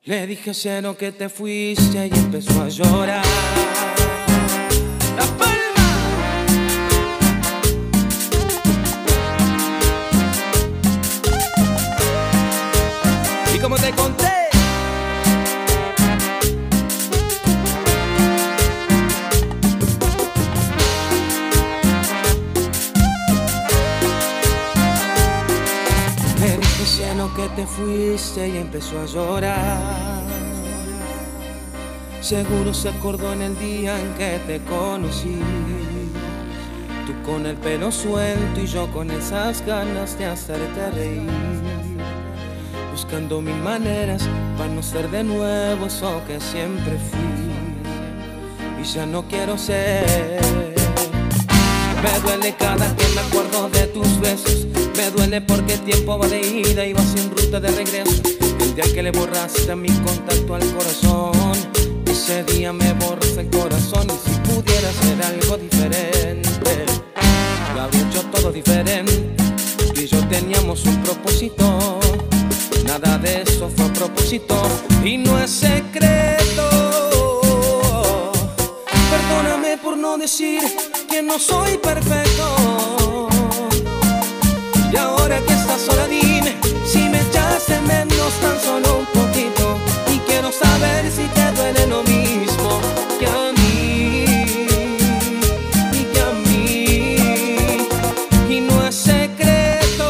Le dije al cielo que te fuiste y empezó a llorar. ¡La Palma! Y como te conté, le dije al cielo que te fuiste y empezó a llorar. Seguro se acordó en el día en que te conocí. Tú con el pelo suelto y yo con esas ganas de hacerte reír, buscando mil maneras para no ser de nuevo eso que siempre fui. Y ya no quiero ser. Me duele cada que me acuerdo de tus besos. Me duele porque el tiempo va de ida y va sin ruta de regreso. El día que le borraste a mi contacto al corazón, ese día me borras el corazón. Y si pudiera hacer algo diferente, lo habría hecho todo diferente. Tú y yo teníamos un propósito, nada de eso fue a propósito y no es secreto. Perdóname por no decir que no soy perfecto. Y ahora que estás sola dime si me echaste menos tan solo un poquito. Y quiero saber si te duele lo mismo que a mí, y que a mí. Y no es secreto.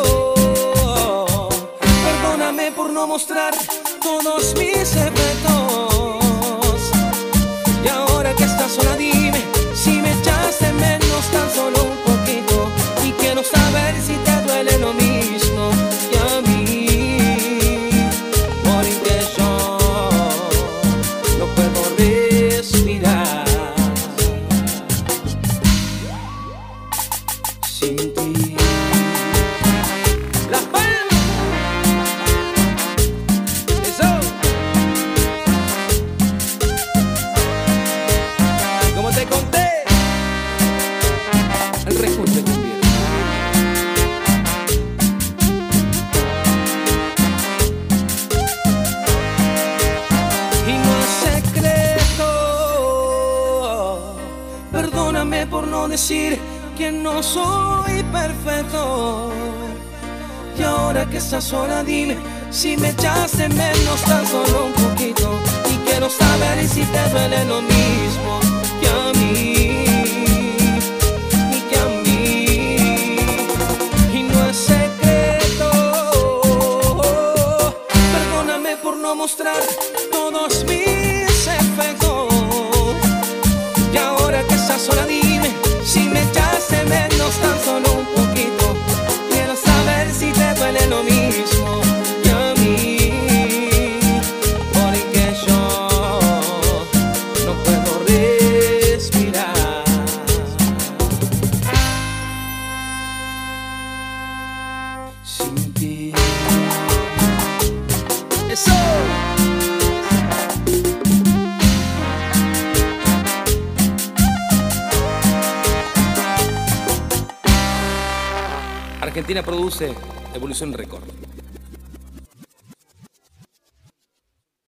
Perdóname por no mostrar todos mis secretos. Y ahora que estás sola dime si me echaste menos tan solo un poquito. Y quiero saber si te duele lo mismo que a mí, porque yo no puedo respirar sin ti. La Palma. Eso. Como te conté, el recorte también. Y no es secreto. Perdóname por no decir que no soy perfecto. Y ahora que estás sola dime si me echaste menos tan solo un poquito. Y quiero saber si te duele lo mismo que a mí, y que a mí. Y no es secreto. Perdóname por no mostrar todos mis efectos. Y ahora que estás sola dime si me echaste menos tan solo un poquito. Quiero saber si te duele lo mismo que a mí, porque yo no puedo respirar sin ti. Eso. Argentina produce Evolución Record.